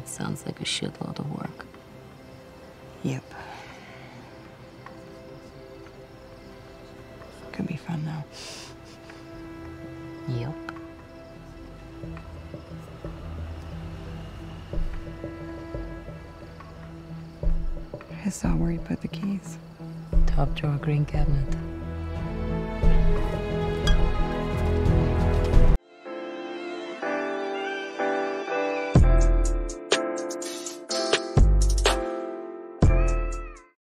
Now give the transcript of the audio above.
Sounds like a shitload of work. Yep. Could be fun though. Yep. I saw where he put the keys. Top drawer green cabinet.